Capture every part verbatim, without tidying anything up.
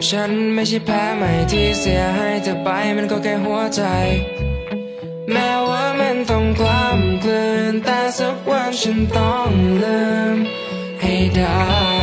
ฉันไม่ใช่แพ้ใหม่ที่เสียให้เธอไปมันก็แค่หัวใจแม้ว่ามันต้องกล้ำกลืนแต่สักวันฉันต้องลืมให้ได้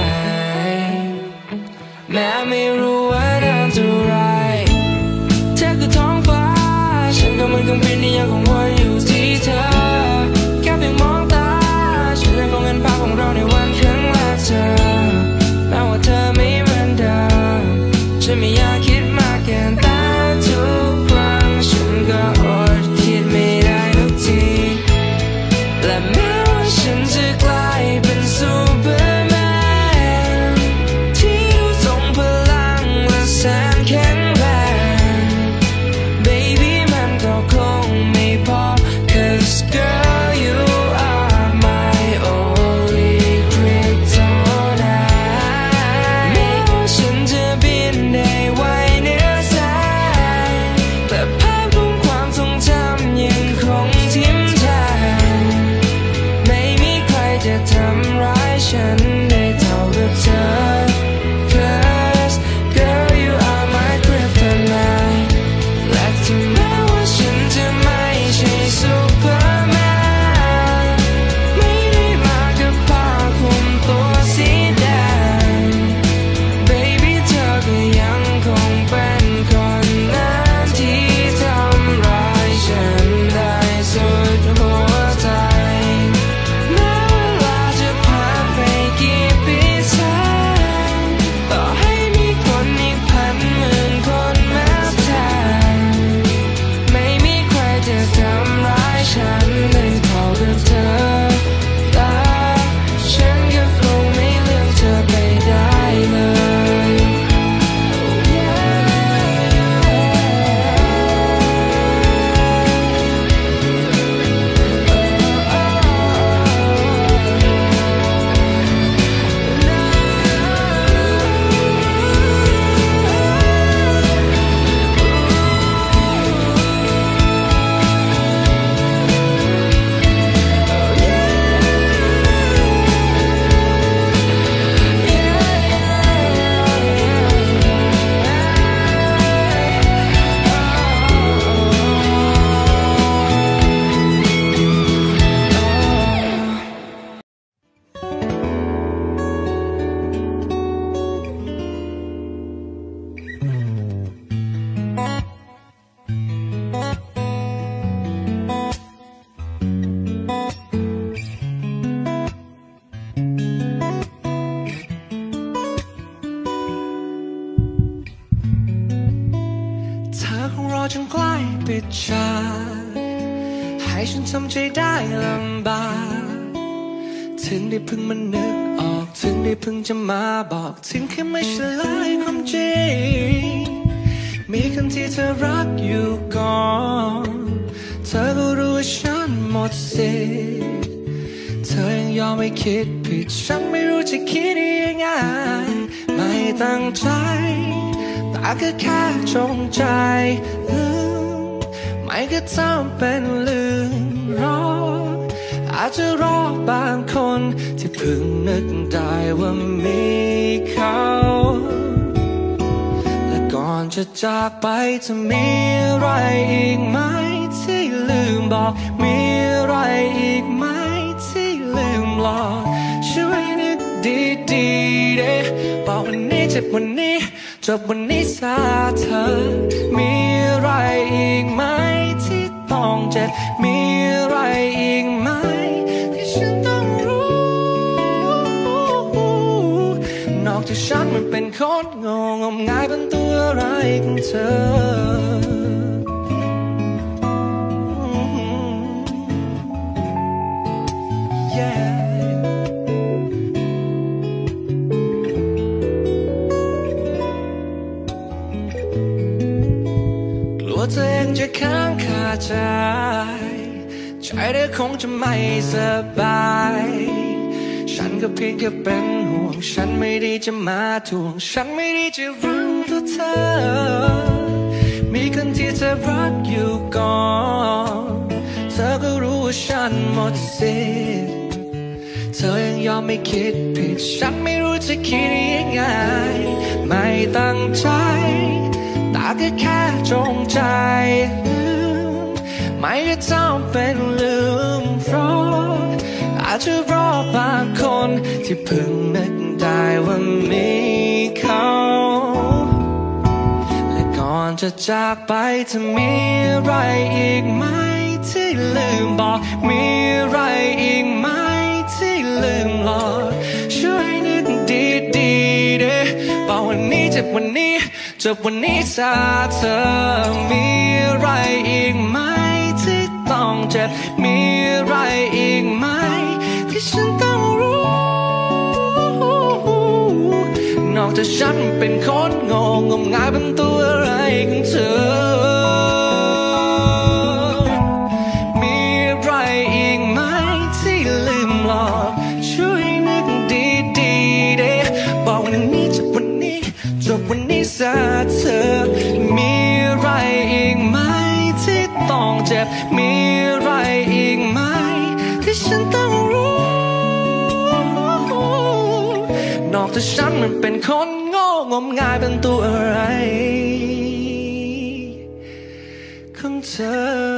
แม้ไม่รู้ว่านานเท่าไรเธอคือท้องฟ้าฉันก็เหมือนเครื่องบินที่ยังคงวนอยู่ที่เธอแค่เพียงมองตาฉันยังคงเห็นภาพของเราในวันครั้งแรกเธอแม้ว่าเธอไม่เหมือนเดิมฉันไม่อยากคิดมากเกินแต่ทุกครั้งฉันก็อดคิดไม่ได้ทุกทีและแม้ว่าฉันจะกลายเป็นซูเปอร์แมนที่ดูทรงพลังและแสนแข็งแรง Baby มันก็คงไม่พอ Cause girl you are my only kryptonite แม้ว่าฉันจะบินได้ไวเหนือแสงแต่ภาพของความทรงจำยังคงทิ่มแทงไม่มีใครจะทำร้ายฉันได้เท่ากับเธอ Cause girl you are my kryptonite และถึงแม้ว่าฉันจะไม่ใช่ซูเปอร์แมนไม่ได้มากับผ้าคลุมตัวสีแดง Baby เธอก็ยังคงเป็นคนนั้นที่ทำร้ายฉันได้สุดหัวใจแม้เวลาจะผ่านไปกี่ปีแสนต่อให้มีคนอีกพันหมื่นคนมาแทนไม่มีใครจะทำร้ายฉันได้เท่ากับเธอแต่ฉันก็คงไม่เลือกเธอไปได้เลย เธอคงรอจนใกล้ปิดฉากให้ฉันทำใจได้ลำบากถึงได้เพิ่งมานึกออกถึงได้เพิ่งจะมาบอกถึงแค่ไม่เฉลยความจริงมีคนที่เธอรักอยู่ก่อนเธอก็รู้ว่าฉันหมดสิทธิ์เธอยังยอมไม่คิดผิดฉันไม่รู้จะคิดยังไงไม่ตั้งใจแต่ก็แค่จงใจลืมไม่ก็ทำเป็นลืมรออาจจะรอบางคนที่เพิ่งนึกได้ว่ามีเขาและก่อนจะจากไปจะมีอะไรอีกไหมที่ลืมบอกมีอะไรอีกไหมที่ลืมหลอกช่วยนึกดีๆเด้บอกวันนี้เจ็บวันนี้จบวันนี้ซะเธอมีอะไรอีกไหมที่ต้องเจ็บมีอะไรอีกไหมที่ฉันต้องรู้นอกจากฉันมันเป็นคนงงงมงายเป็นตัวอะไรของเธอ yeahตัวเองจะค้างคาใจใจเธอคงจะไม่สบายฉันก็เพียงแค่เป็นห่วงฉันไม่ได้จะมาทวงฉันไม่ได้จะรังตัวเธอมีคนที่เธอรักอยู่ก่อนเธอก็รู้ว่าฉันหมดสิทธิ์เธอยังยอมไม่ไม่คิดผิดฉันไม่รู้จะคิดยังไงไม่ตั้งใจแต่ก็แค่จงใจลืมไม่ได้จำเป็นลืมเพราะอาจจะรอบางคนที่เพิ่งนึกได้ว่ามีเขาและก่อนจะจากไปจะมีอะไรอีกไหมที่ลืมบอกมีอะไรอีกไหมที่ลืมหลอกช่วยนึกดีๆเด้บอกวันนี้เจ็บวันนี้จบวันนี้จากเธอมีอะไรอีกไหมที่ต้องเจ็บมีอะไรอีกไหมที่ฉันต้องรู้นอกจากฉันเป็นคนงงงมงายเป็นตัวอะไรของเธอมีอะไรอีกไหมที่ลืมหลอกช่วยนึกดีๆเด้บอกวันนี้จบวันนี้จบวันนี้ซะเธอมีอะไรอีกไหมที่ต้องเจ็บมีอะไรอีกไหมที่ฉันต้องรู้นอกจากฉันมันเป็นคนโง่งมงายเป็นตัวอะไรของเธอ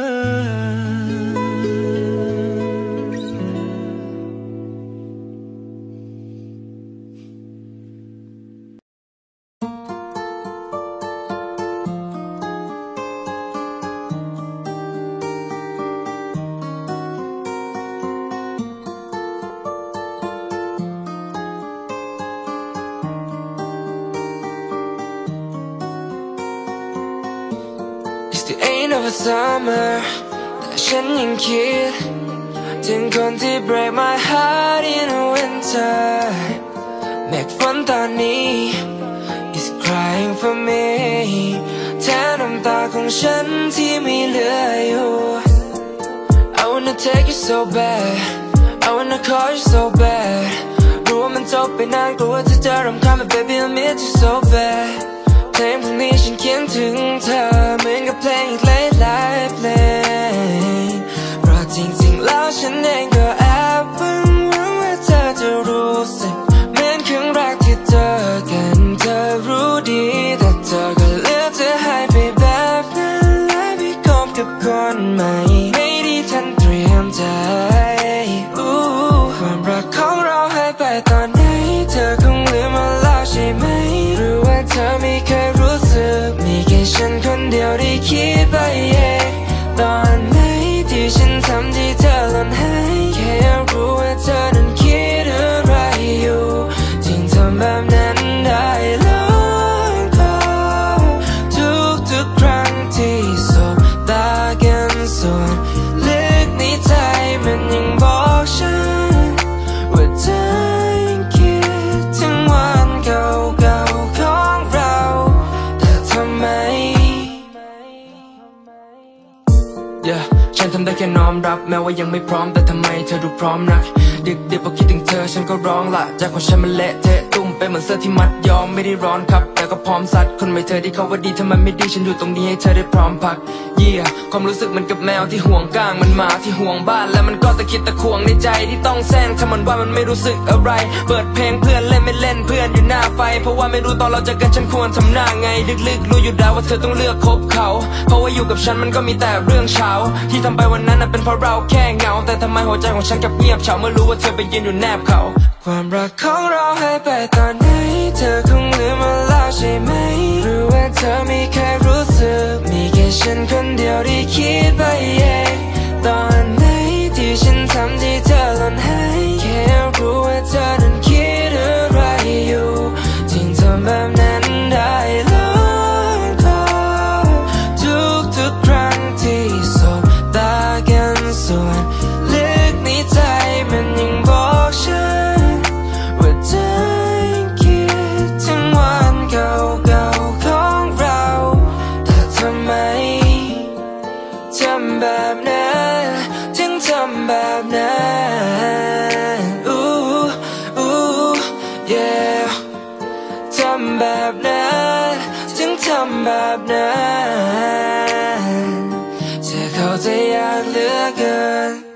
The end of a summer แต่ฉันยังคิดถึงคนที่ break my heart in a winter เมฆฝนตอนนี้ is crying for me แทนน้ำตาของฉันที่มีเหลืออยู่ I wanna take you so bad I wanna call you so bad รู้ว่ามันจบไปนานกลัวเธอจะรำคาญ but baby I miss you so badเพลงพวกนี้ฉันเขียนถึงเธอเหมือนกับเพลงอีกหลายๆเพลงเพราะจริงๆแล้วฉันเองก็แอบหวังว่าเธอจะรู้สึกเหมือนครั้งแรกที่เจอกันเธอรู้ดีแต่เธอก็เลือกจะหายไปแบบนั้นและไปคบกับคนใหม่ไม่ได้ทันเตรียมใจความรักของเราหายไปตอนไหนเธอคงลืมมาแล้วใช่ไหมหรือว่าเธอไม่เคยรู้สึกมีแค่ฉันคนเดียวที่คิดไปเองตอนไหนที่ฉันทำที่เธอหล่นหายแค่อยากรู้ว่าเธอนั้นคิดอะไรอยู่จึงทำแบบนั้นได้ลองขอทุกๆครั้งที่สบตากันส่วนลึกในใจมันยังบอกฉันว่าเธอยังคิดถึงวันเก่าๆของเราแต่ทำไม yeah ฉันทำได้แค่น้อมรับแม้ว่ายังไม่พร้อมแต่ทำไมเธอดูพร้อมนักดึกๆพอคิดถึงเธอฉันก็ร้องละใจของฉันมันเละเทะตุ้มไปเหมือนเสื้อที่มัดยอมไม่ได้ร้อนครับแต่ก็พร้อมซัดคนไม่เธอที่เขาว่าดีทำไมไม่ดีฉันอยู่ตรงนี้ให้เธอได้พร้อมพักเยี่ยความรู้สึกมันกับแมวที่ห่วงก้างมันหมาที่ห่วงบ้านและมันก็ตะคิดตะควงในใจที่ต้องแซงถ้ามันว่ามันไม่รู้สึกอะไรเปิดเพลงเพื่อนเล่นไม่เล่นเพื่อนอยู่หน้าไฟเพราะว่าไม่รู้ตอนเราเจอกันฉันควรทำหน้าไงลึกๆรู้อยู่แล้วว่าเธอต้องเลือกคบเขาเพราะว่าอยู่กับฉันมันก็มีแต่เรื่องเช้าที่ทำไปวันนั้นเป็นเพราะเราแค่เหงาแต่ทำไมหัวใจของฉันกับเงียบเฉาเมื่อรู้ว่าเธอไปยืนอยู่แนบเขาความรักของเราหายไปตอนไหนเธอคงลืมมาแล้วใช่ไหมหรือว่าเธอไม่เคยรู้สึกมีแค่ฉันคนเดียวที่คิดไปเองตอนไหนที่ฉันทำที่เธอหล่นหายแค่รู้ว่าเธอนั้นคิดอะไรอยู่จึงทำแบบนั้นได้ลองขอทุกๆครั้งที่สบตากันส่วนลึกในใจมันยังบอกฉันว่าเธอยังคิดถึงวันเก่าๆของเราแต่ทำไมทำแบบนั้นถึงทำแบบนั้นอู้อู้ yeah ทำแบบนั้นถึงทำแบบนั้นเธอเข้าใจยากเหลือเกิน